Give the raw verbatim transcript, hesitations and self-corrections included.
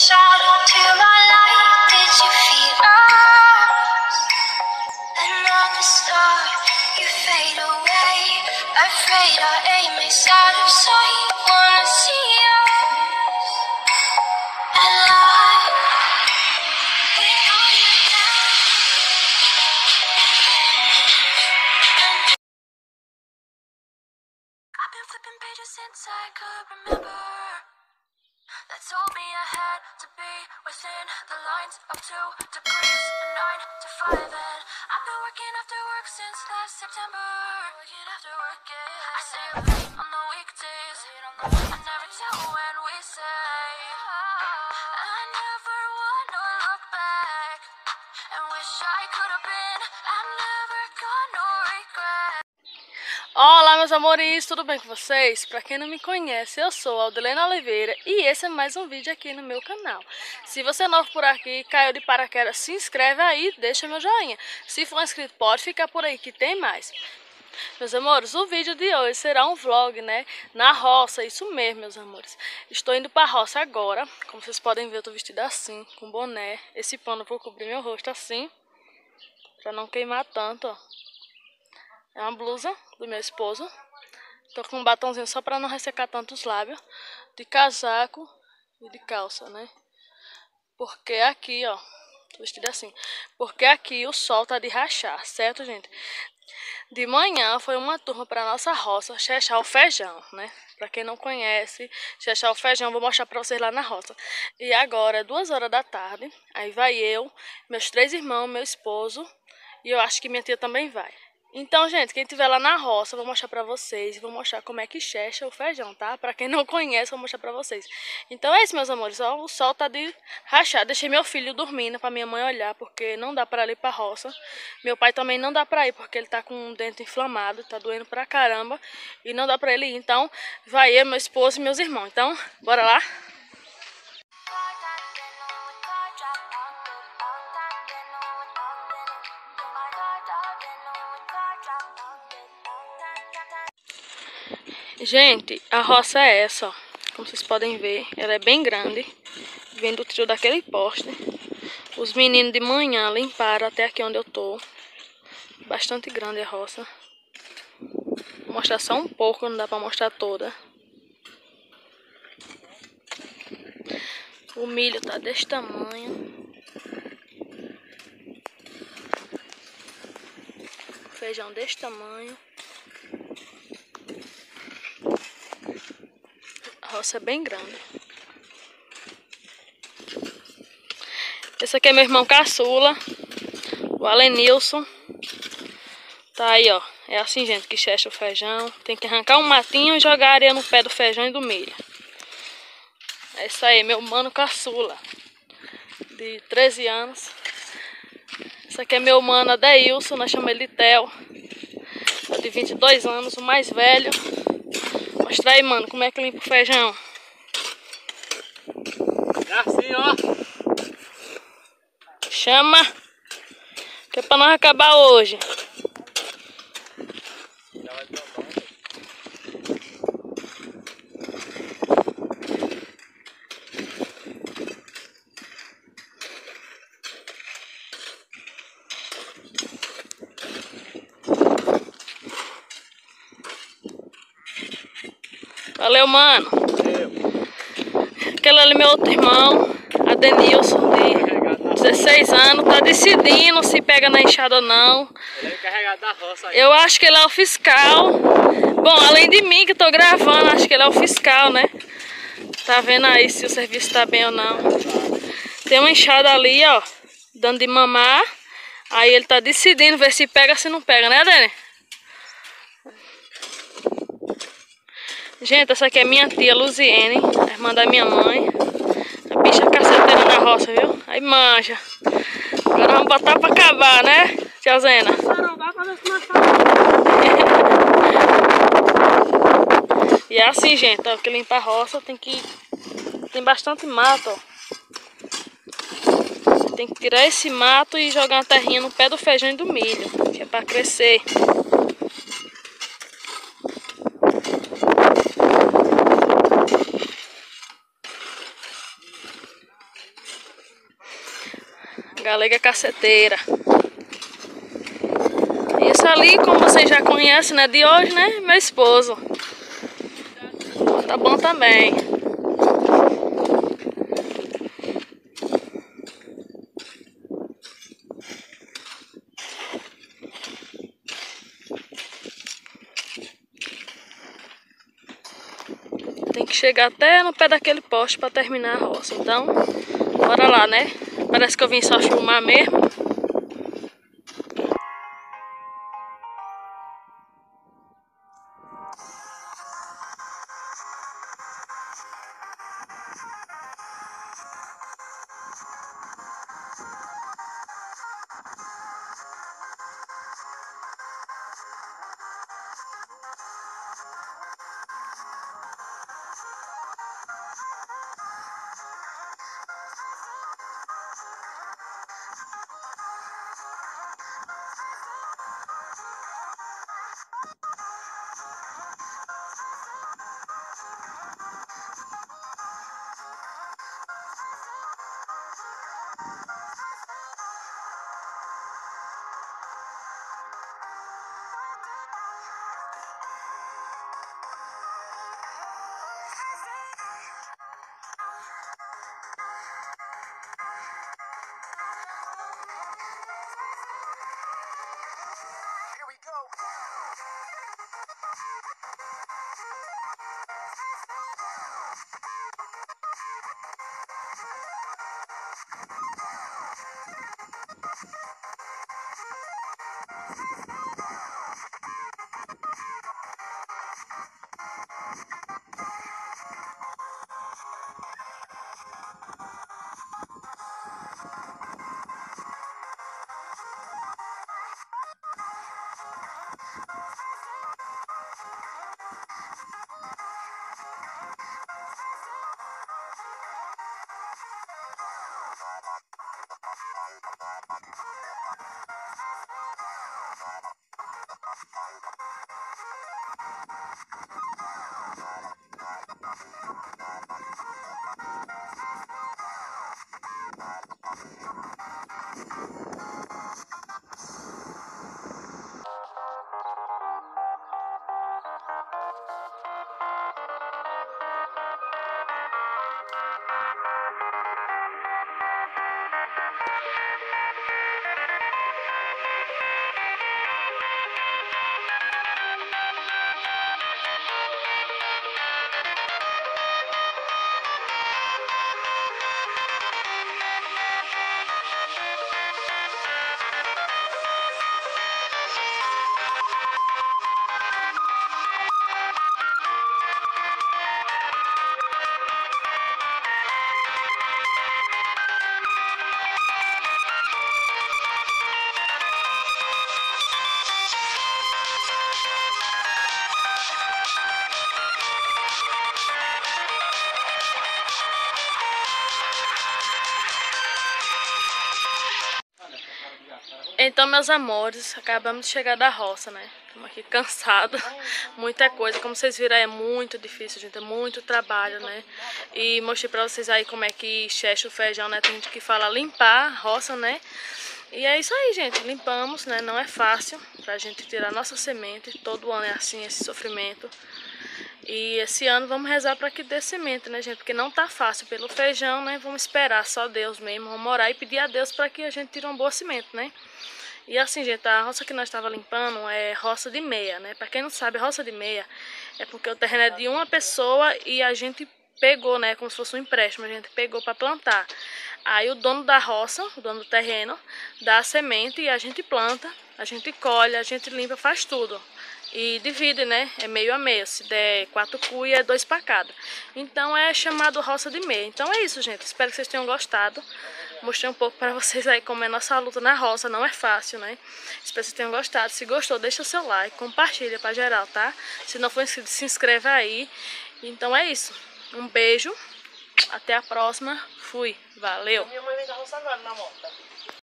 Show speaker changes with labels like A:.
A: shadow to my light. Did you feel us? Another star, you fade away. Afraid our aim is out of sight. Wanna see us alive. I've been flipping pages since I could remember. That told me I had to be within the lines of two degrees and nine to five. And I've been working after work since last September. Working after work, yeah. I stay up late on the weekdays. I never tell when we say. I never wanna look back and wish I could have been. I'm never gonna regret.
B: Olá, meus amores, tudo bem com vocês? Pra quem não me conhece, eu sou a Aldilene Oliveira e esse é mais um vídeo aqui no meu canal. Se você é novo por aqui, caiu de paraquedas, se inscreve aí, deixa meu joinha. Se for inscrito, pode ficar por aí que tem mais. Meus amores, o vídeo de hoje será um vlog, né? Na roça, isso mesmo, meus amores. Estou indo pra roça agora. Como vocês podem ver, eu tô vestida assim, com boné. Esse pano vou cobrir meu rosto assim, pra não queimar tanto, ó. É uma blusa do meu esposo. Tô com um batonzinho só pra não ressecar tanto os lábios. De casaco e de calça, né? Porque aqui, ó, tô vestida assim. Porque aqui o sol tá de rachar, certo, gente? De manhã foi uma turma pra nossa roça chechar o feijão, né? Pra quem não conhece, chechar o feijão, vou mostrar pra vocês lá na roça. E agora é duas horas da tarde. Aí vai eu, meus três irmãos, meu esposo. E eu acho que minha tia também vai. Então, gente, quem estiver lá na roça, eu vou mostrar pra vocês. E vou mostrar como é que checha o feijão, tá? Pra quem não conhece, eu vou mostrar pra vocês. Então é isso, meus amores. Ó, o sol tá de rachar. Deixei meu filho dormindo pra minha mãe olhar, porque não dá pra ir pra roça. Meu pai também não dá pra ir, porque ele tá com o dente inflamado. Tá doendo pra caramba. E não dá pra ele ir. Então, vai eu, meu esposo e meus irmãos. Então, bora lá? Gente, a roça é essa, ó. Como vocês podem ver, ela é bem grande. Vem do trio daquele poste. Os meninos de manhã limparam até aqui onde eu tô. Bastante grande a roça. Vou mostrar só um pouco, não dá pra mostrar toda. O milho tá desse tamanho. O feijão desse tamanho. A roça é bem grande. Esse aqui é meu irmão caçula, o Alenilson. Tá aí, ó. É assim, gente, que checha o feijão. Tem que arrancar um matinho e jogar areia no pé do feijão e do milho. É isso aí, meu mano caçula, de treze anos. Esse aqui é meu mano Adeilson, nós chamamos ele de Theo. É de vinte e dois anos, o mais velho. Mostra aí, mano, como é que limpa o feijão.
C: É assim, ó.
B: Chama, que é pra nós acabar hoje.
C: Já vai tomar.
B: Valeu, mano. Aquele ali, meu outro irmão, Adenilson, de dezesseis anos, tá decidindo se pega na enxada ou não.
C: Ele é encarregado da roça aí.
B: Eu acho que ele é o fiscal. Bom, além de mim que tô gravando, acho que ele é o fiscal, né? Tá vendo aí se o serviço tá bem ou não. Tem uma enxada ali, ó, dando de mamar. Aí ele tá decidindo ver se pega ou se não pega, né, Dani? Gente, essa aqui é minha tia Luziene, a irmã da minha mãe. A bicha caceteira na roça, viu? Aí manja. Agora vamos botar pra acabar, né, tia Zena? E é assim, gente, ó, que limpa a roça tem que... Tem bastante mato, ó. Tem que tirar esse mato e jogar uma terrinha no pé do feijão e do milho, que é pra crescer. Galega caceteira. Isso ali, como vocês já conhecem, né, de hoje, né, meu esposo. Tá bom também. Tem que chegar até no pé daquele poste para terminar a roça. Então, bora lá, né? Parece que eu vim só filmar mesmo. Então, meus amores, acabamos de chegar da roça, né? Estamos aqui cansados, muita coisa. Como vocês viram, é muito difícil, gente, é muito trabalho, né? E mostrei pra vocês aí como é que checha o feijão, né? Tem gente que fala limpar a roça, né? E é isso aí, gente, limpamos, né? Não é fácil pra gente tirar nossa semente. Todo ano é assim, esse sofrimento. E esse ano vamos rezar para que dê semente, né, gente? Porque não tá fácil pelo feijão, né? Vamos esperar só Deus mesmo, vamos orar e pedir a Deus para que a gente tire uma boa semente, né? E assim, gente, a roça que nós estava limpando é roça de meia, né? Para quem não sabe, roça de meia é porque o terreno é de uma pessoa e a gente pegou, né? Como se fosse um empréstimo, a gente pegou para plantar. Aí o dono da roça, o dono do terreno, dá a semente e a gente planta, a gente colhe, a gente limpa, faz tudo. E divide, né? É meio a meio. Se der quatro cuia, é dois para cada. Então é chamado roça de meia. Então é isso, gente. Espero que vocês tenham gostado. Mostrei um pouco para vocês aí como é nossa luta na roça. Não é fácil, né? Espero que vocês tenham gostado. Se gostou, deixa o seu like, compartilha para geral, tá? Se não for inscrito, se inscreve aí. Então é isso. Um beijo. Até a próxima. Fui. Valeu. Minha mãe vem da roça agora na moto.